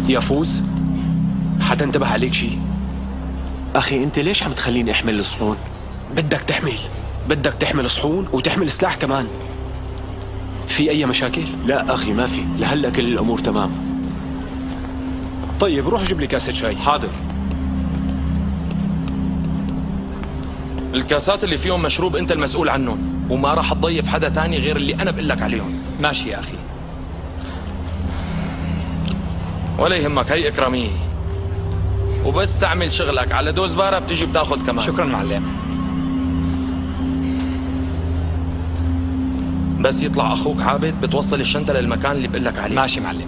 يا فوز، حدا انتبه عليك شيء؟ أخي أنت ليش عم تخليني أحمل الصحون؟ بدك تحمل صحون وتحمل سلاح كمان. في أي مشاكل؟ لا أخي ما في، لهلأ كل الأمور تمام. طيب روح جيب لي كاسة شاي. حاضر. الكاسات اللي فيهم مشروب انت المسؤول عنهم، وما راح تضيف حدا تاني غير اللي انا بقول لك عليهم. ماشي يا أخي. ولا يهمك، هي إكرامية، وبس تعمل شغلك على دوز بارة بتيجي بتاخد كمان. شكرا معلم. بس يطلع أخوك عابد بتوصل الشنطة للمكان اللي بقول لك عليه. ماشي معلم.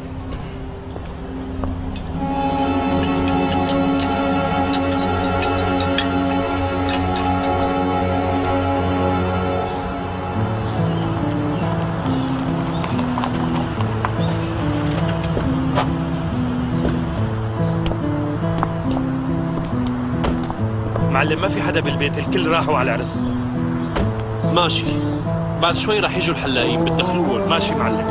معلم ما في حدا بالبيت، الكل راحوا على العرس. ماشي، بعد شوي رح يجوا الحلاقين بتدخلوهم. ماشي معلم.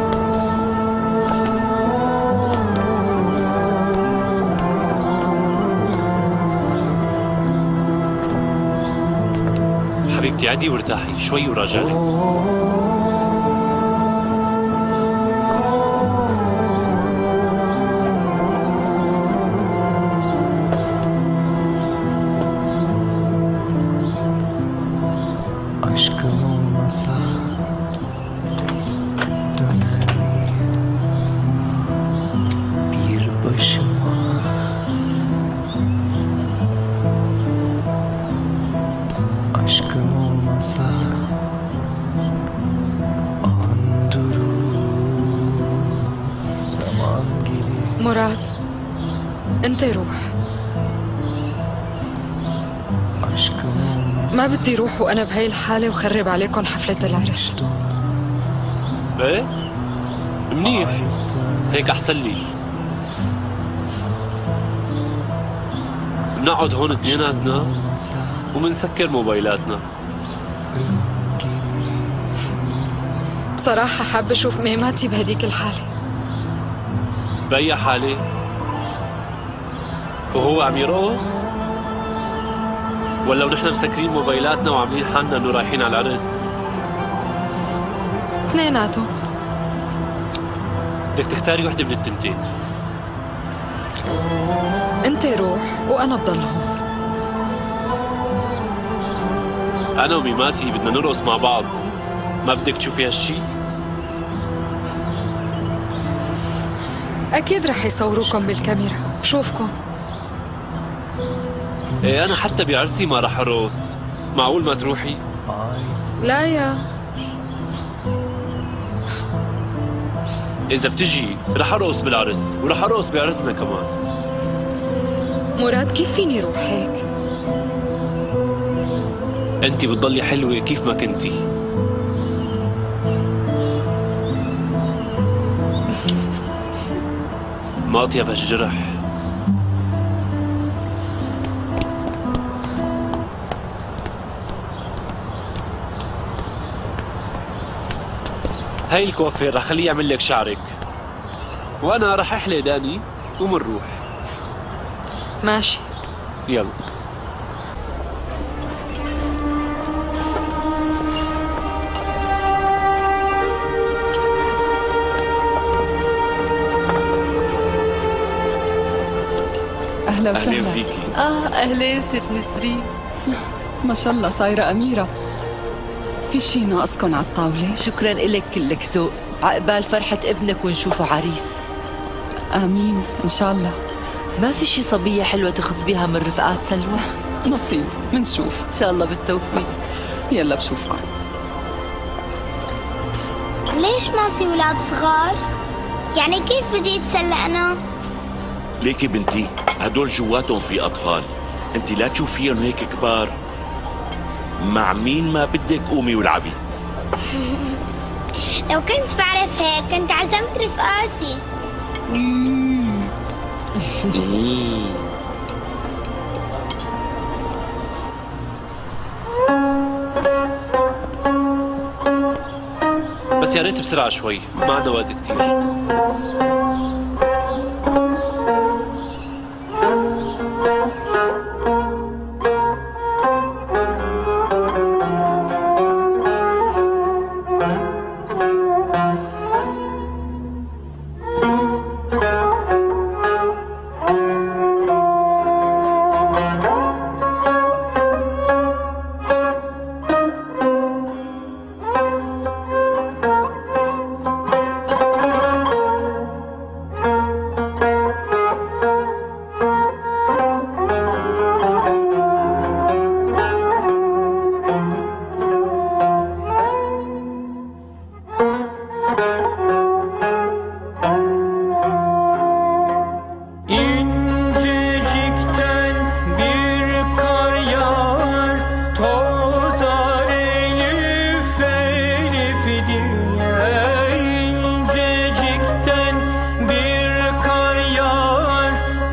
حبيبتي عدي وارتاحي شوي وراجعلك. مراد، انت روح. ما بدي روح وانا بهي الحالة وخرب عليكم حفلة العرس. ايه منيح، هيك احسن لي. بنقعد هون اثنيناتنا ومنسكر موبايلاتنا. بصراحة حابة اشوف ميماتي بهديك الحالة. بأي حالة؟ وهو عم يرقص؟ ولا ونحن مسكرين موبايلاتنا وعاملين حالنا انه رايحين على العرس؟ اثنيناتهم. بدك تختاري وحدة من التنتين. انت روح وانا بضل هون. انا وميماتي بدنا نرقص مع بعض، ما بدك تشوفي هالشي؟ اكيد رح يصوروكم بالكاميرا، بشوفكم. ايه انا حتى بعرسي ما رح ارقص، معقول ما تروحي؟ لا يا اذا بتجي رح ارقص بالعرس ورح ارقص بعرسنا كمان. مراد كيف فيني روح هيك؟ انتي بتضلي حلوة كيف ما كنتي. ما اطيب هالجرح. هاي الكوافير رح خليه يعمل لك شعرك، وانا رح احلي داني ومنروح. ماشي. يلا. أهلا وسهلا. أهلا فيكي. أهلا ست نسرين. ما شاء الله صايرة أميرة. في شي ناقصكن على الطاولة؟ شكرا إلك، كلك ذوق. عقبال فرحة ابنك ونشوفه عريس. آمين إن شاء الله. ما في شي صبية حلوة تخطبيها من رفقات سلوى؟ نصيب، منشوف إن شاء الله بالتوفيق. يلا بشوفكم. ليش ما في ولاد صغار؟ يعني كيف بدي اتسلى أنا؟ ليكي بنتي، هدول جواتهم في أطفال، أنت لا تشوفيهم هيك كبار. مع مين ما بدك قومي والعبي. لو كنت بعرف هيك كنت عزمت رفقاتي. بس يا ريت بسرعة شوي، ما عندنا وقت كتير.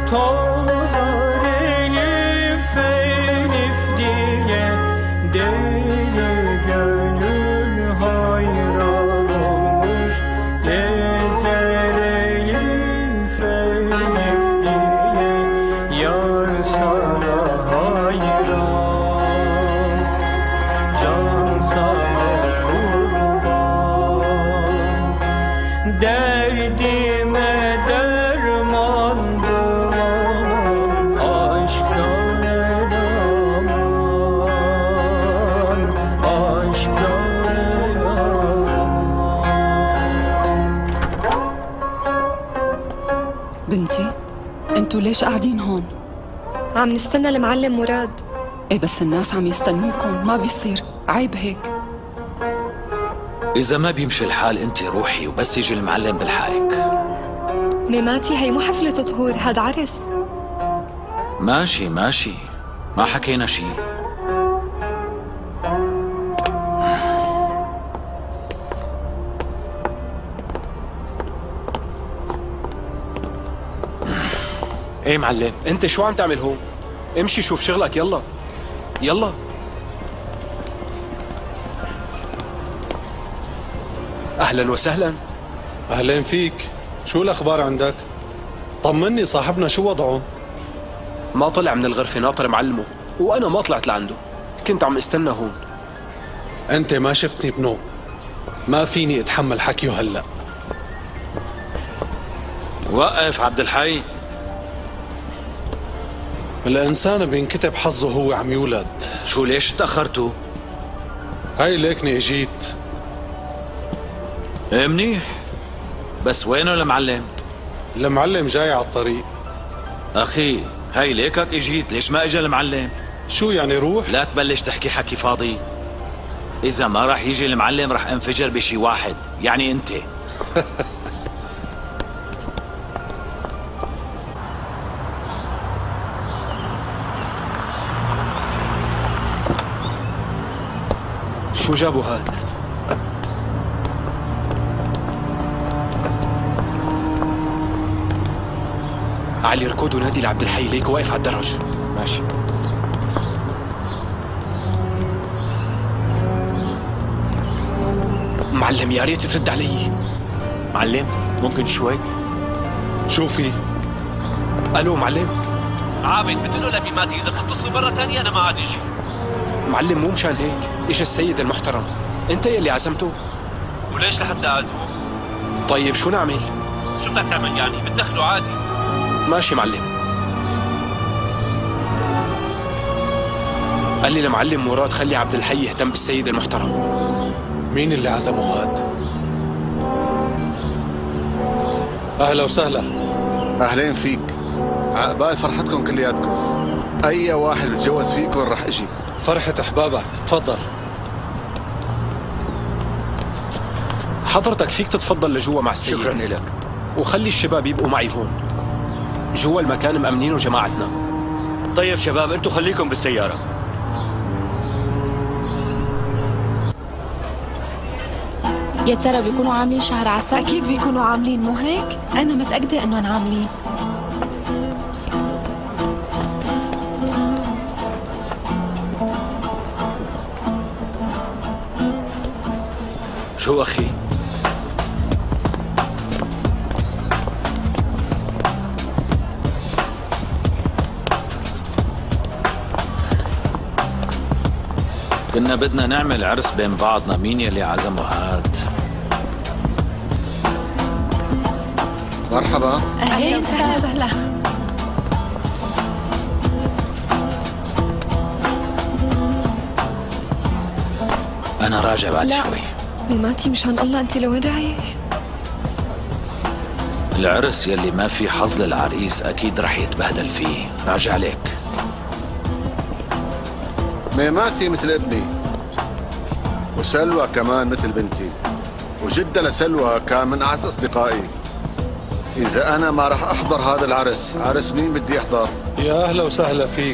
tozar elif elif diye deli gönül hayran olmuş gezer elif elif diye yar sana hayran can sana kurban derdime derman bulamam aşktan aman aşktan aman. بنتي انتوا ليش قاعدين هون؟ عم نستنى المعلم مراد. ايه بس الناس عم يستنوكم، ما بيصير، عيب هيك. إذا ما بيمشي الحال أنت روحي وبس يجي المعلم بالحقك. ميماتي هي مو حفلة طهور، هاد عرس. ماشي ماشي، ما حكينا شي. ايه معلم؟ انت شو عم تعمل هون؟ امشي شوف شغلك يلا يلا. اهلا وسهلا. أهلين فيك، شو الأخبار عندك؟ طمني صاحبنا شو وضعه؟ ما طلع من الغرفة ناطر معلمه، وأنا ما طلعت لعنده، كنت عم استنى هون. أنت ما شفتني بنوم، ما فيني أتحمل حكيه هلأ. وقف عبد الحي. الإنسان بينكتب حظه هو عم يولد. شو ليش تأخرتوا؟ هاي ليكني اجيت. ايه منيح، بس وينه المعلم؟ المعلم جاي على الطريق. أخي هاي ليكك اجيت، ليش ما اجى المعلم؟ شو يعني روح؟ لا تبلش تحكي حكي فاضي. إذا ما راح يجي المعلم راح انفجر بشي واحد، يعني أنت. شو جابوا هاد؟ علي ركود ونادي لعبد الحي، ليك واقف على الدرج. ماشي. معلم يا ريت ترد علي. معلم ممكن شوي؟ شو في؟ الو معلم. عابد بتقول له لميماتي اذا بتتصل مره ثانيه انا ما عاد اجي. معلم مو مشان هيك، اجى السيد المحترم، انت يلي عزمته. وليش لحتى اعزمه؟ طيب شو نعمل؟ شو بدك تعمل يعني؟ بتدخله عادي. ماشي معلم. قال لي لمعلم مراد خلي عبد الحي يهتم بالسيد المحترم. مين اللي عزمه هاد؟ أهلا وسهلا. أهلين فيك، عقبال فرحتكم كلياتكم. أي واحد بتجوز فيكم رح أجي. فرحة أحبابك، تفضل. حضرتك فيك تتفضل لجوا مع السيد. شكرا لك. وخلي الشباب يبقوا معي هون. جوا المكان مأمنينه جماعتنا. طيب شباب انتوا خليكم بالسيارة. يا ترى بيكونوا عاملين شهر عسل؟ أكيد بيكونوا عاملين، مو هيك؟ أنا متأكدة إنهم عاملين. شو أخي؟ كنا بدنا نعمل عرس بين بعضنا، مين يلي عزمه هاد؟ مرحبا. أهلا وسهلا. أنا راجع بعد لا. شوي. ميماتي مشان الله أنت لوين رايح؟ العرس يلي ما في حظ للعريس أكيد رح يتبهدل فيه، راجع لك. ميماتي مثل ابني، وسلوى كمان مثل بنتي، وجدة لسلوى كان من أعز أصدقائي. إذا أنا ما رح أحضر هذا العرس، عرس مين بدي أحضر؟ يا أهلا وسهلا فيك.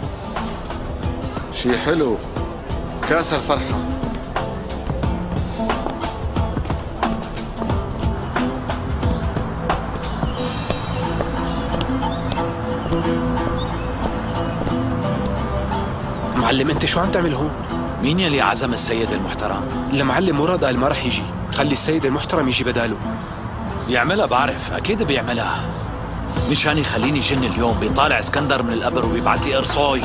شي حلو، كاس الفرحة. معلم انت شو عم تعمل هون؟ مين يلي عزم السيد المحترم؟ المعلم مراد قال ما رح يجي، خلي السيد المحترم يجي بداله. بيعملها بعرف، اكيد بيعملها. مشان يخليني جن اليوم بيطالع اسكندر من القبر وبيبعت لي قرصوي.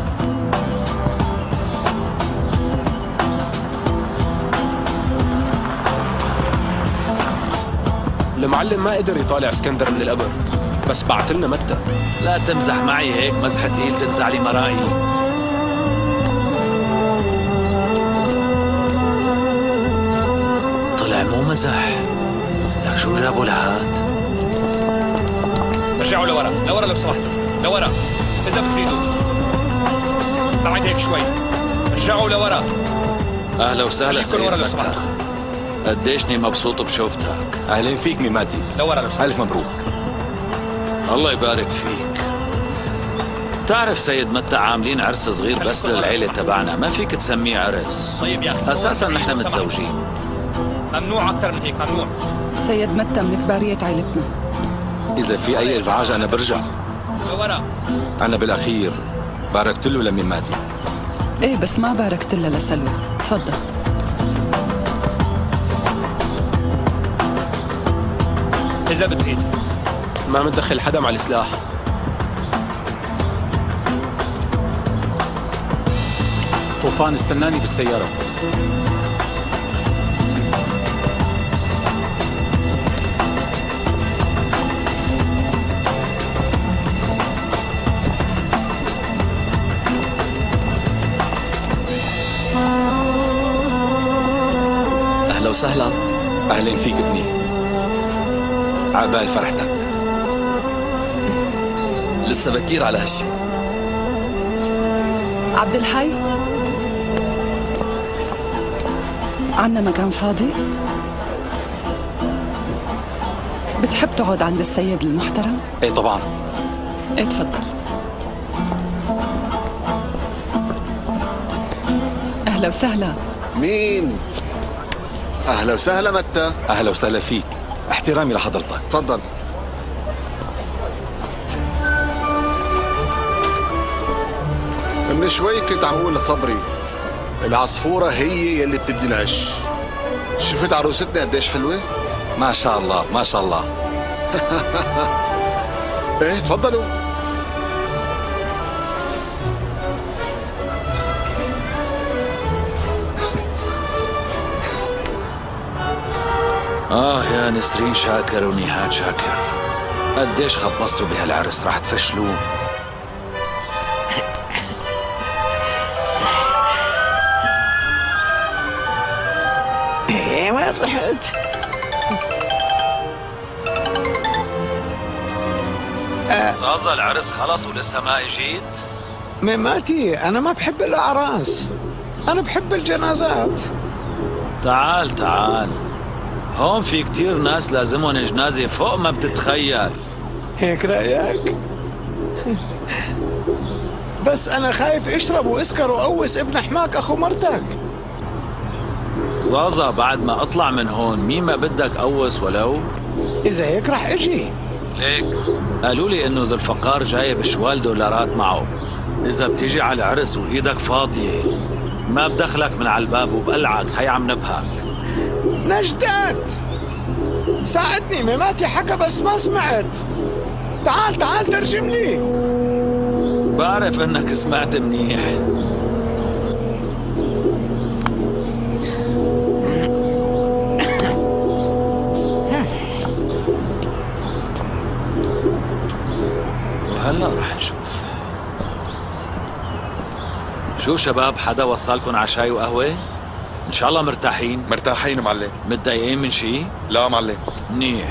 المعلم ما قدر يطالع اسكندر من القبر، بس بعت لنا متى. لا تمزح معي هيك مزحة تقيل تنزع لي مرائي. طلع مو مزح. لك شو جابوا لهاد؟ رجعوا لورا، لورا لو سمحتوا، لورا إذا بتريدوا. بعد هيك شوي. رجعوا لورا. أهلا وسهلا سيد لورا لو سمحتوا. قديشني مبسوط بشوفتك. أهلين فيك ميماتي. لورا لو سمحتوا. ألف مبروك. الله يبارك فيك. بتعرف سيد متى عاملين عرس صغير بس للعيلة تبعنا، ما فيك تسميه عرس. طيب يا أخي أساسا نحن متزوجين. ممنوع أكثر من هيك، ممنوع. سيد متى من كبارية عائلتنا. إذا في أي إزعاج أنا برجع. لورا. أنا بالأخير باركت له لميماتي. إيه بس ما باركت لها لسلوى. تفضل. إذا بتريد. ما متدخل حدا مع السلاح. طوفان استناني بالسيارة. أهلا وسهلا. أهلين فيك ابني. عقبال فرحتك. لسه بكير على هالشي. عبد الحي، عنا مكان فاضي؟ بتحب تقعد عند السيد المحترم؟ ايه طبعا. ايه تفضل. اهلا وسهلا. مين؟ اهلا وسهلا متى. اهلا وسهلا فيك، احترامي لحضرتك. تفضل. من شوي كنت عم اقول لصبري العصفورة هي يلي بتبدي العش. شفت عروستنا قديش حلوة؟ ما شاء الله ما شاء الله. ايه تفضلوا. يا نسرين شاكر ونهاد شاكر، قديش خبصتوا بهالعرس راح تفشلوه. وين رحت؟ زازا العرس خلص ولسه ما اجيت؟ ميماتي أنا ما بحب الأعراس، أنا بحب الجنازات. تعال تعال، هون في كتير ناس لازمهم جنازة فوق ما بتتخيل. هيك رأيك؟ بس أنا خايف اشرب واسكر وقوس ابن حماك أخو مرتك. زازا بعد ما اطلع من هون مين ما بدك قوس ولو؟ إذا هيك رح اجي. ليك قالوا لي انه ذو الفقار جايب شوال دولارات معه، اذا بتيجي على العرس وايدك فاضية ما بدخلك من على الباب وبقلعك. هي عم نبهك. نجدات ساعدني، ميماتي حكى بس ما سمعت. تعال تعال ترجم لي. بعرف انك سمعت منيح. وهلا رح نشوف. شو شباب، حدا وصلكن على شاي وقهوة؟ ان شاء الله مرتاحين؟ مرتاحين معلم. متضايقين من شي؟ لا معلم. منيح.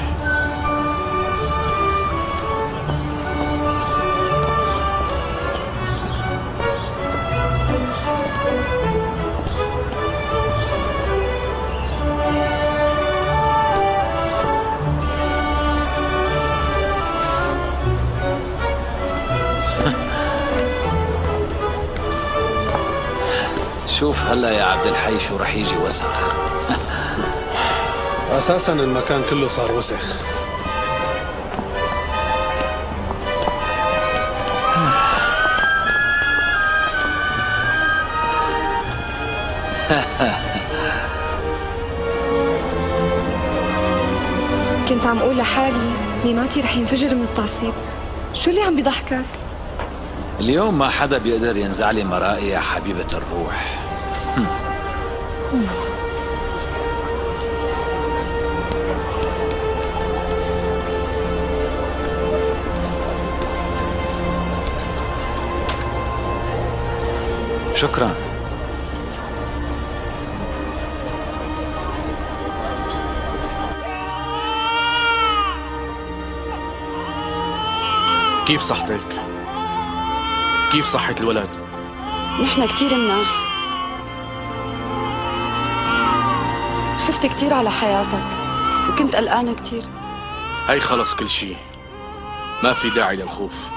شوف هلا يا عبد الحي شو رح يجي وسخ. اساسا المكان كله صار وسخ. كنت عم قول لحالي ميماتي رح ينفجر من التعصيب. شو اللي عم بيضحكك؟ اليوم ما حدا بيقدر ينزع لي مرائي يا حبيبة الروح. شكرا. كيف صحتك؟ كيف صحة الولد؟ نحن كتير مناح. خفت كتير على حياتك وكنت قلقانة كتير. هي خلص كل شيء، ما في داعي للخوف.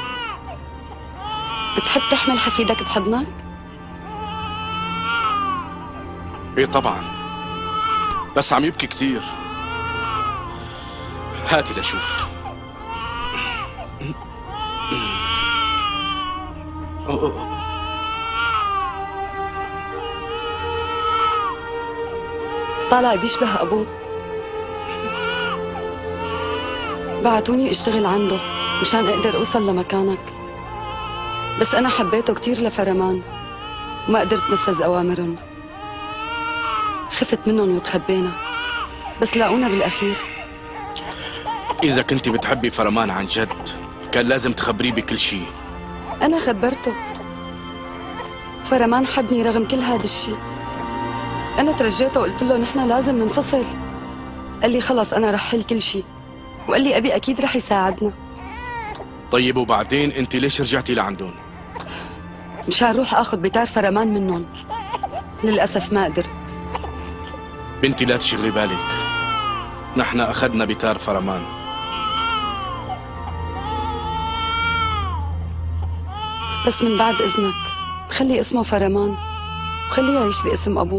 بتحب تحمل حفيدك بحضنك؟ ايه طبعا، بس عم يبكي كتير. هاتي لشوف. طالع بيشبه أبوه. بعتوني اشتغل عنده مشان اقدر اوصل لمكانك، بس انا حبيته كتير لفرمان وما قدرت نفذ اوامرهم. خفت منهم وتخبينا، بس لاقونا بالاخير. إذا كنت بتحبي فرمان عن جد كان لازم تخبريه بكل شيء. أنا خبرته. فرمان حبني رغم كل هذا الشيء. أنا ترجيته وقلت له نحن لازم ننفصل. قال لي خلص أنا رح حل كل شيء، وقال لي أبي أكيد رح يساعدنا. طيب وبعدين أنت ليش رجعتي لعندهم؟ مشان روح آخذ بتار فرمان منهم. للأسف ما قدرت. بنتي لا تشغلي بالك، نحن أخذنا بتار فرمان. بس من بعد إذنك خلي اسمه فرمان وخليه يعيش باسم أبوه.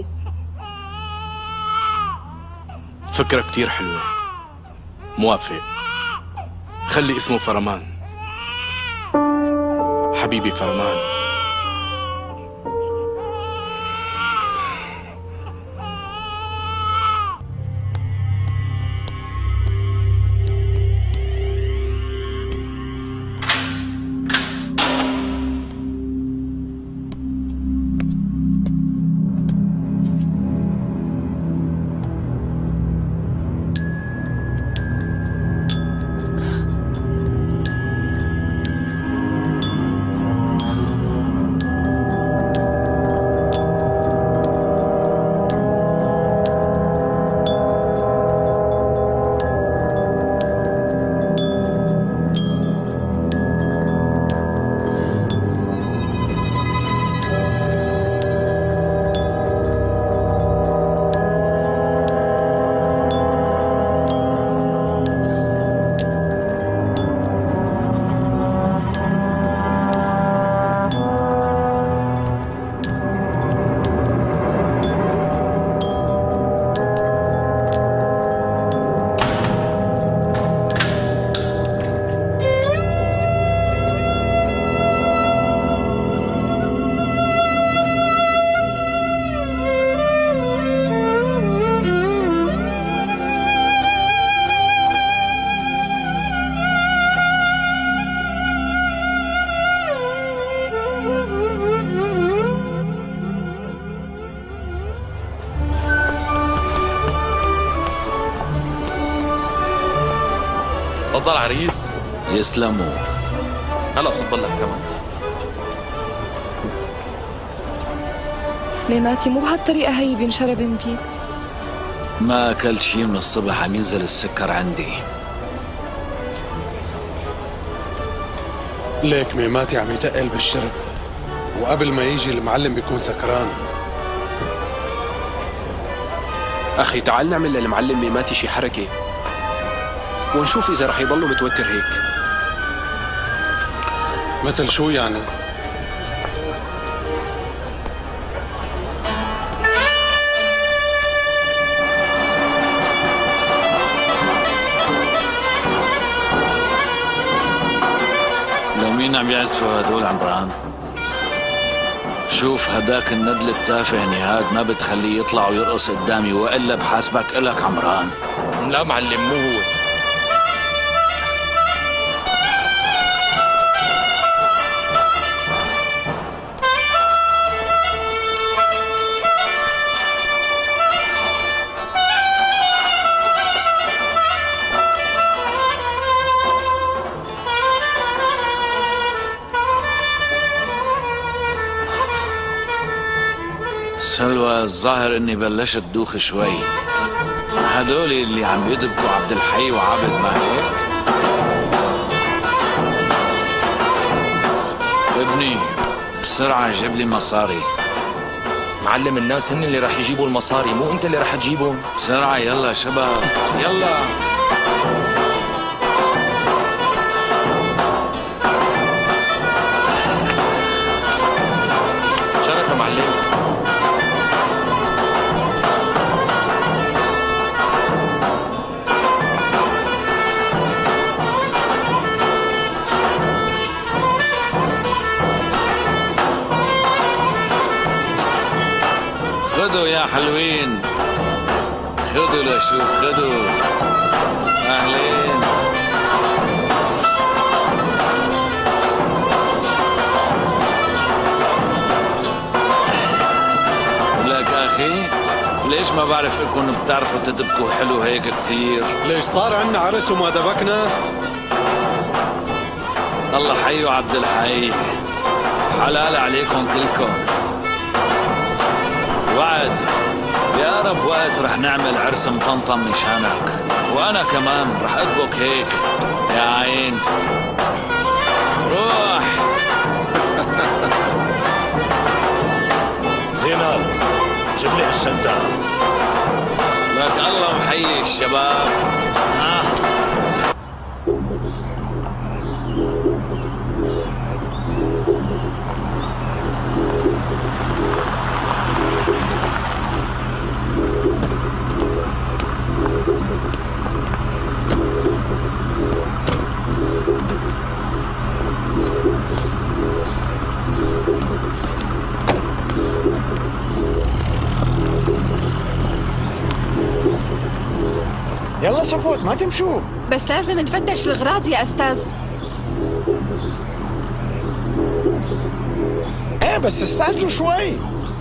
فكرة كتير حلوة، موافق. خلي اسمه فرمان. حبيبي فرمان. تفضل عريس. يسلموا. هلا بصب لك كمان. ميماتي مو بهالطريقة هي بينشرب البيت. ما أكلت شي من الصبح، عم ينزل السكر عندي. ليك ميماتي عم يتقل بالشرب، وقبل ما يجي المعلم بيكون سكران. أخي تعال نعمل للمعلم ميماتي شي حركة ونشوف إذا رح يضله متوتر هيك. مثل شو يعني؟ لمين عم يعزفوا هدول عمران؟ شوف هداك الندل التافه نهاد ما بتخليه يطلع ويرقص قدامي والا بحاسبك الك عمران. لا معلم مو هو. سلوى الظاهر اني بلشت دوخ شوي. هدول اللي عم بيدبكوا عبد الحي وعابد ما هيك؟ ابني بسرعة جيب لي مصاري. معلم الناس هن اللي راح يجيبوا المصاري مو انت اللي راح تجيبهم. بسرعة يلا شباب يلا. شرف يا معلم. خذوا يا حلوين خذوا لشوف خذوا. اهلين. لك اخي ليش ما بعرف انكم بتعرفوا تدبكوا حلو هيك كتير؟ ليش صار عنا عرس وما دبكنا؟ الله حي عبد الحي حلال عليكم كلكم. وعد يا رب وقت رح نعمل عرس مطنطن مشانك وانا كمان رح ادبك هيك يا عين. روح. زينب جيب لي هالشنطة. لك الله محيي الشباب. يلا صفوت ما تمشوا. بس لازم نفتش الأغراض يا أستاذ. ايه بس استعجلوا شوي.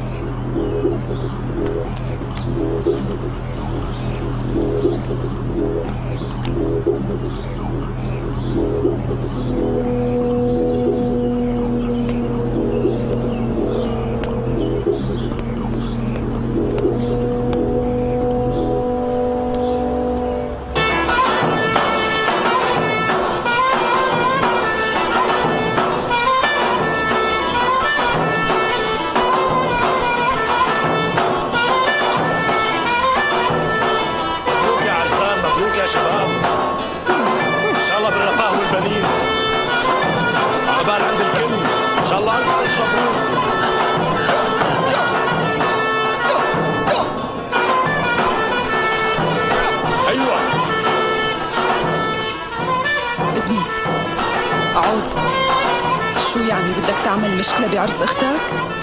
شو يعني بدك تعمل مشكلة بعرس اختك؟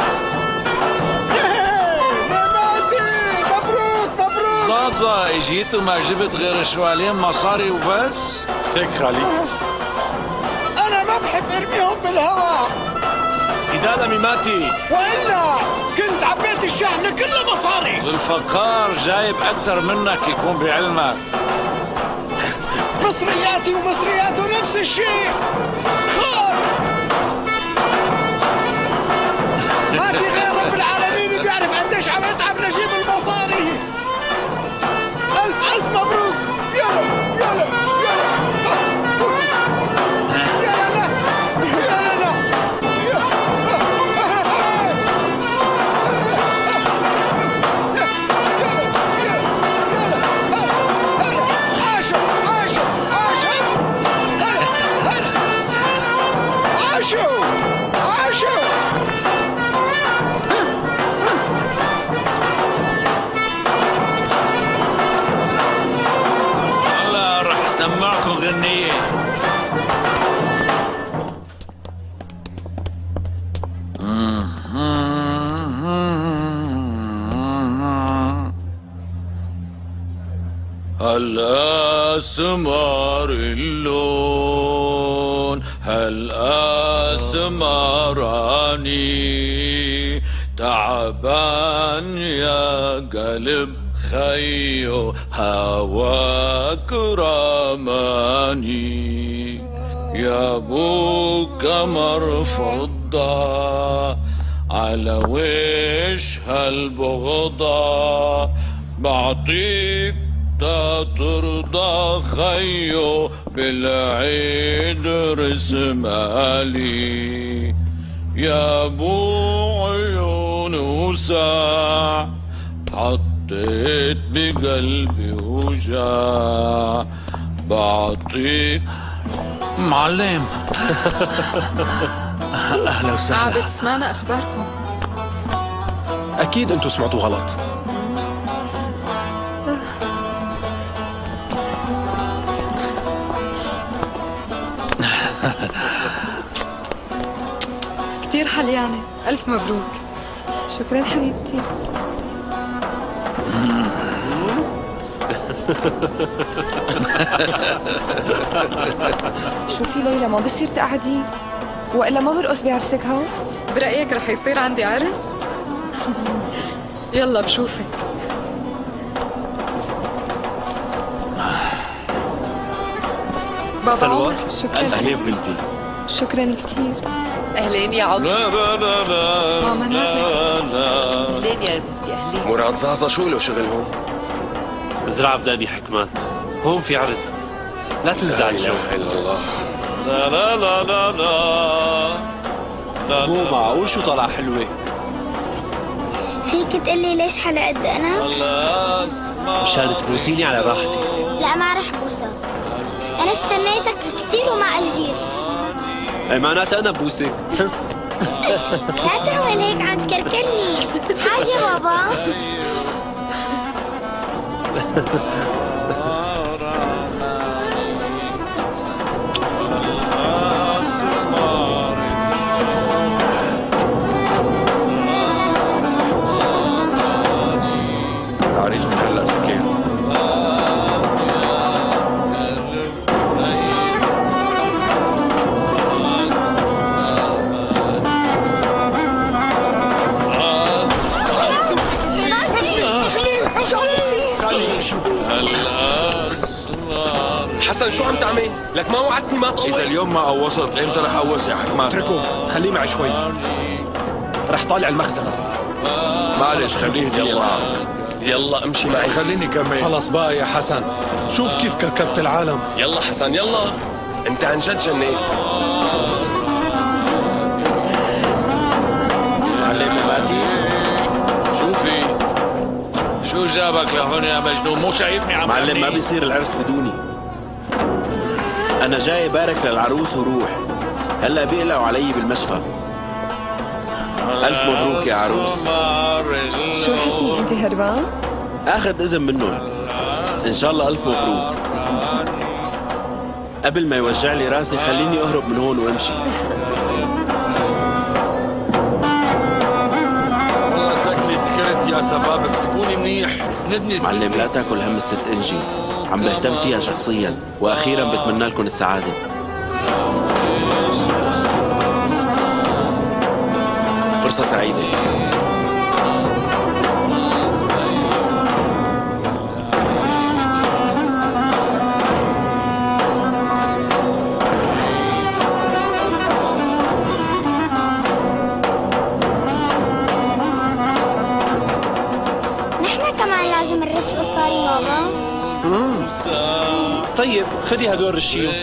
زازا اجيت وما جبت غير شوالين مصاري وبس؟ هيك خالي. انا ما بحب ارميهم بالهواء. فداء ميماتي. والا كنت عبيت الشحنة كلها مصاري. الفقار جايب اكثر منك يكون بعلمك. مصرياتي ومصرياته نفس الشيء. خاب ما في غير رب العالمين بيعرف قديش عم اتعب لجيب المصاري. ألف مبروك. يلا يلا يلا يلا لا يلا لا عاشوا عاشوا عاشوا عاشوا عاشوا. سمعكم غنية. أسمر اللون هالأسمراني تعبان يا قلب خيو هواك رماني يا ابو قمر فضة على وش هالبغضة بعطيك ترضى خيو بالعيد رسمالي يا ابو عيون وساع حطيت بقلبي وجاع بعطيك معلم. اهلا وسهلا. عابد سمعنا اخباركم. اكيد انتوا سمعتوا غلط. كتير حليانة، ألف مبروك. شكرا حبيبتي. شوفي ليلى، ما بصير تقعدي وإلا ما برقص بعرسك. ها برأيك رح يصير عندي عرس؟ يلا بشوفك. بابا عمر، شكرا. أهلين بنتي. شكرا كتير. أهلين يا عمر. ماما نازل. أهلين يا بنتي. أهلين. مراد زازا شو له شغل هون؟ زرع بداني حكمات، هون في عرس، لا تنزعج. لا اله الا الله. لا لا لا لا لا. مو معقول شو طلع حلوة. فيك تقلي ليش حلا قد أنا؟ مشان تبوسيني على راحتي. لا ما رح بوسك، أنا استنيتك كتير وما أجيت. اي معناتها أنا بوسك. لا تعمل هيك، عم تكركرني. حاجة بابا. العريس من هلا سكين. حسن شو عم تعمل؟ لك ما وعدتني ما تقوص. إذا اليوم ما قوصت امتى رح قوص يا حكمات؟ اتركه، خليه معي شوي. رح طالع المخزن. معلش خليه هدية معك. يلا امشي معي. خليني كمل. خلص بقى يا حسن، شوف كيف كركبت العالم. يلا حسن يلا، انت عن جد جنيت. معلم ماتي، شوفي شو جابك لهون يا مجنون؟ مو شايفني عم معلم ما بيصير العرس بدوني. أنا جاي بارك للعروس وروح، هلا بيقلعوا علي بالمشفى. ألف مبروك يا عروس. شو حسني أنت هربان؟ آخذ إذن منهم. إن شاء الله ألف مبروك. قبل ما يوجع لي راسي خليني أهرب من هون وأمشي. والله شكلي سكرت يا ثبابك، سكوني منيح. سندني معلم لا تاكل هم الست إنجي، عم بهتم فيها شخصيا، وأخيرا بتمنى لكم السعادة. فرصة سعيدة. نحن كمان لازم نرش بالصاري بابا. طيب خدي هدول رشيهم.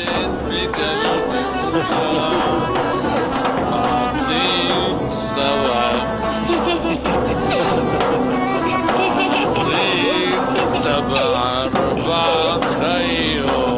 سبع أربع خيو.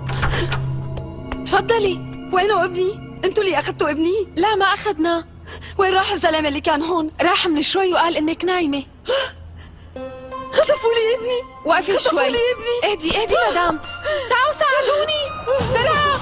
تفضلي. وينه ابني؟ انتوا اللي اخذتوا ابني؟ لا ما أخذنا. وين راح الزلمة اللي كان هون؟ راح من شوي وقال انك نايمة. خطفوا لي ابني. وقفي خطفوا شوي. لي ابني. اهدي مدام. تعالوا ساعدوني بسرعة.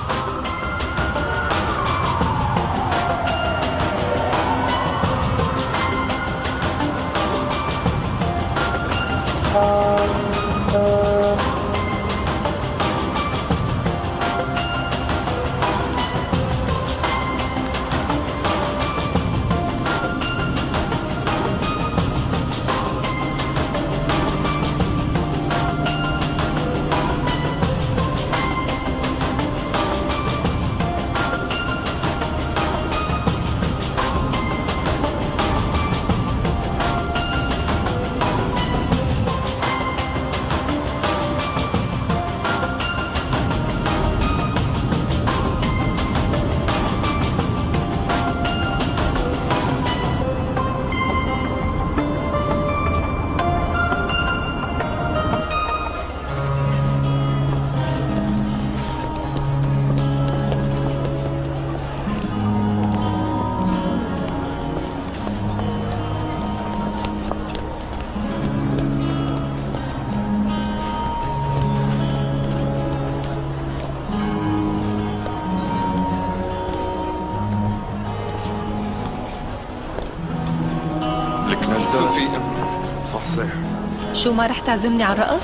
صح. شو ما رح تعزمني على الرقص؟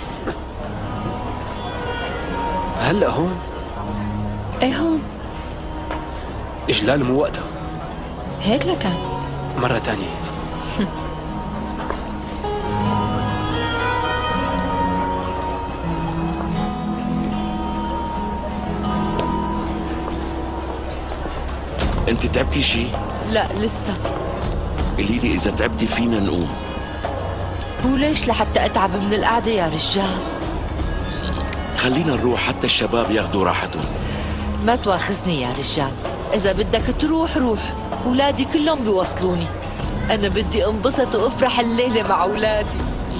هلا هون؟ ايه هون. إجلال مو وقتها. هيك لكان مرة تانية. انت تعبتي شي؟ لا لسه. قولي لي اذا تعبتي فينا نقوم. هو ليش لحتى اتعب من القعده يا رجال؟ خلينا نروح حتى الشباب ياخذوا راحتهم. ما تواخذني يا رجال، اذا بدك تروح روح، اولادي كلهم بيوصلوني. انا بدي انبسط وافرح الليله مع اولادي.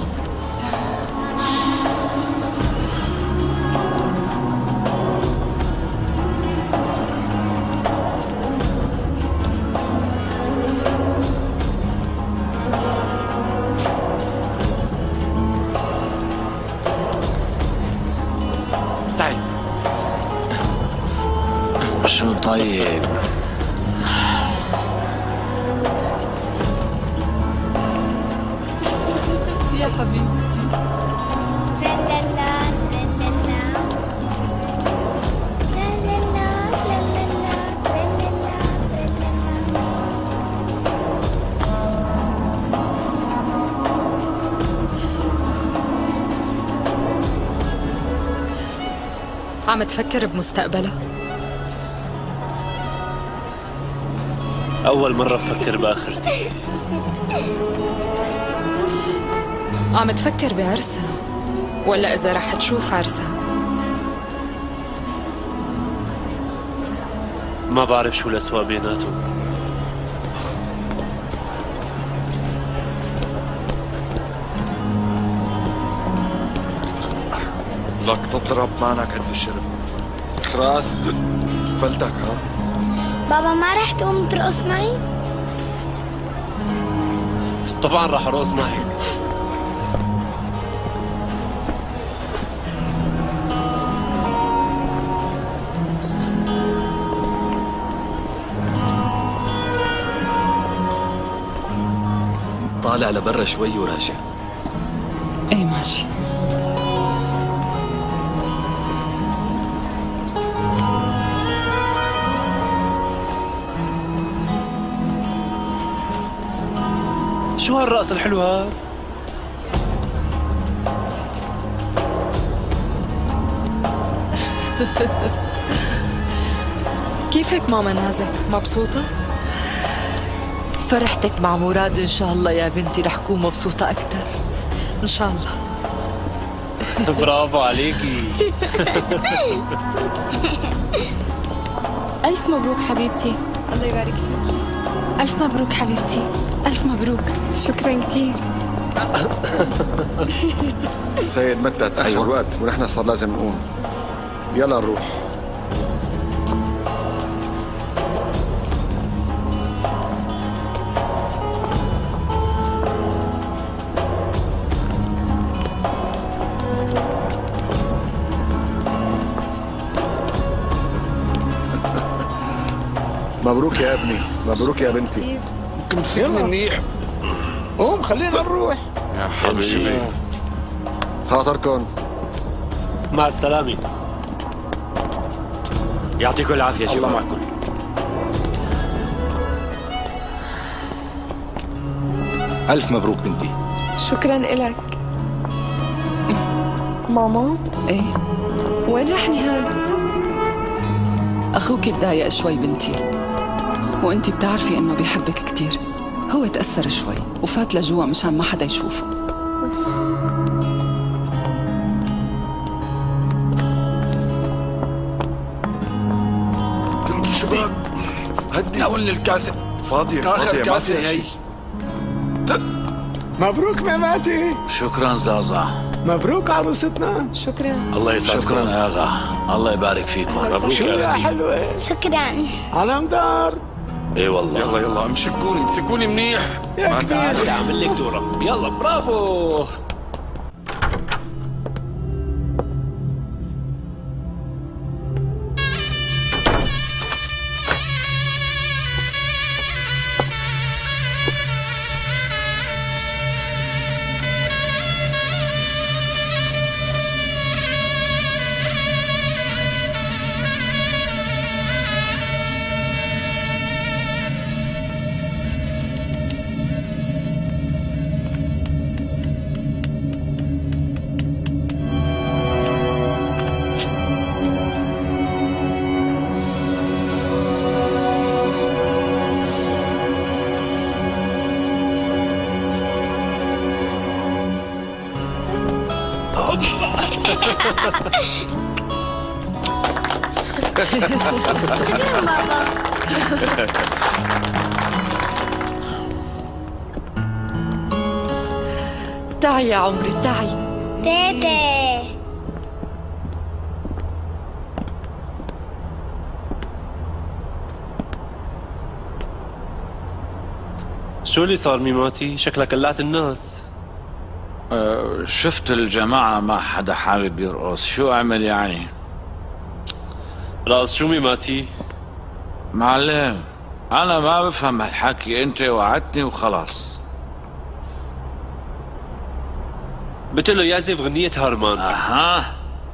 شو طيب؟ يا حبيبتي. عم تفكر بمستقبلها؟ أول مرة بفكر بآخرتي. عم تفكر بعرسها ولا إذا رح تشوف عرسها؟ ما بعرف شو الأسوأ بيناتهم. لك تضرب معنا قد الشرب. خراث فلتك ها؟ بابا ما رح تقوم ترقص معي؟ طبعا رح أرقص معك. طالع لبرا شوي وراجع. ايه ماشي. شو هالرقص الحلو هاد؟ كيفك ماما نازك؟ مبسوطة؟ فرحتك مع مراد ان شاء الله يا بنتي رح كون مبسوطة أكثر. ان شاء الله. برافو عليكي. ألف مبروك حبيبتي. الله يبارك فيك. ألف مبروك حبيبتي. ألف مبروك. شكرا كثير. سيد متى تأخر أيوة. وقت ونحن صار لازم نقوم. يلا نروح. مبروك يا ابني، مبروك يا بنتي. ممكن تفيدني منيح؟ قوم خلينا نروح. يا حبيبي خاطركم. مع السلامة. يعطيكم العافية شباب. الله معكم. ألف مبروك بنتي. شكرا إلك. ماما؟ ايه وين رح نهاد؟ اخوك تضايق شوي بنتي، وانتي بتعرفي انه بيحبك كتير. هو تأثر شوي وفات لجوا مشان ما حدا يشوفه. شباب هدي. ناولني الكاسة. فاضية آخر كاسة هي. مبروك ميماتي. شكرا زازا. مبروك عروستنا. شكرا. الله يسعدكم. شكرا يا اغا، الله يبارك فيكم. مبروك يا حلوة. شكرا. على مدار. اي والله. يلا يلا امسكوني امسكوني منيح. يا كبير. اعمل لك دورة. يلا برافو. شكرا بابا. تعي يا عمري تعي. تيتي. شو اللي صار ميماتي؟ شكلك قلعت الناس. شفت الجماعة ما حدا حابب يرقص، شو أعمل يعني؟ راس شو ميماتي؟ معلم أنا ما بفهم هالحكي، أنت وعدتني وخلاص. بتقول له يعزف غنية هارمان. أها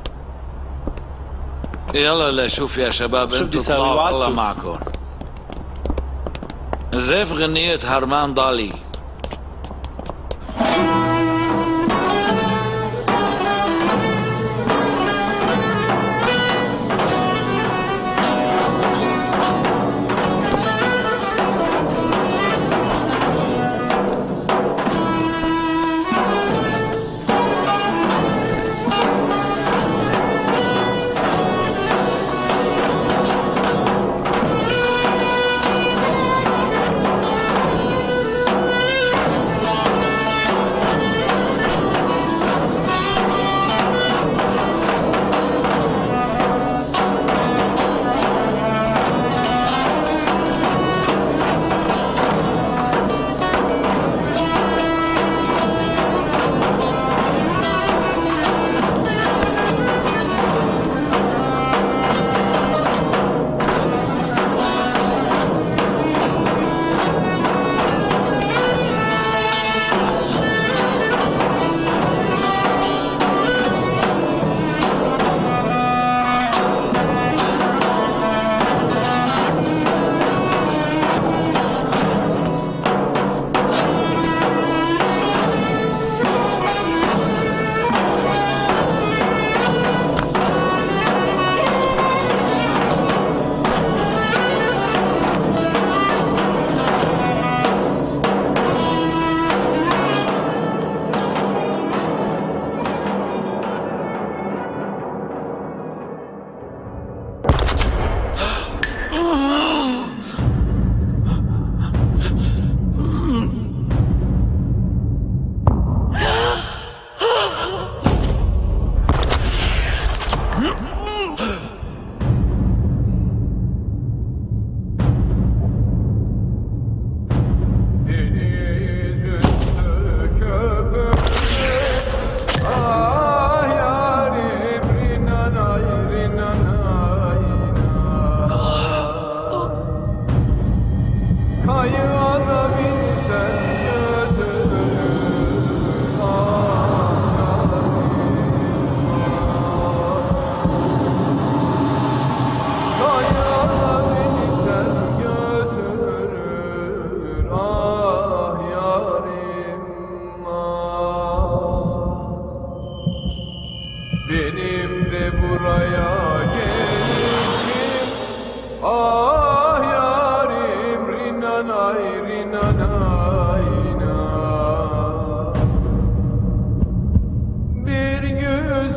يلا لشوف يا شباب، شو بدي ساوي؟ الله وعدته. معكم. زيف غنية هارمان ضالي.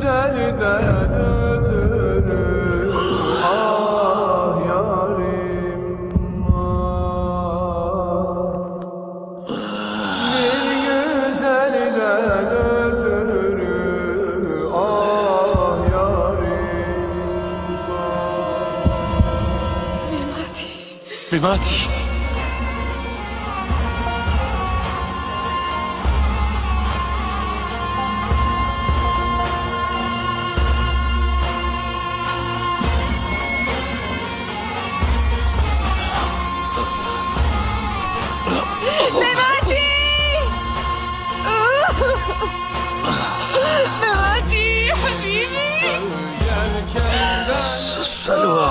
ميماتي ميماتي حبيبي سلوى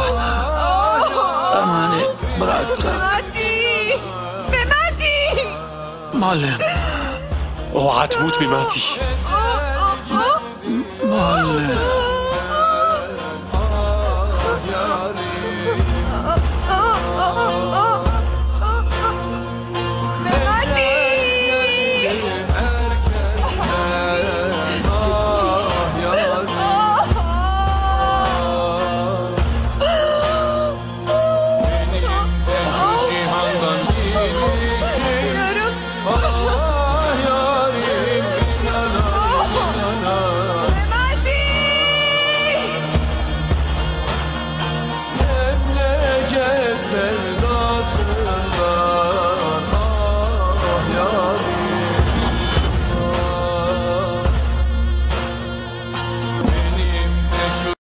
أماني براتك ميماتي ميماتي معلم اوعى تموت ميماتي معلم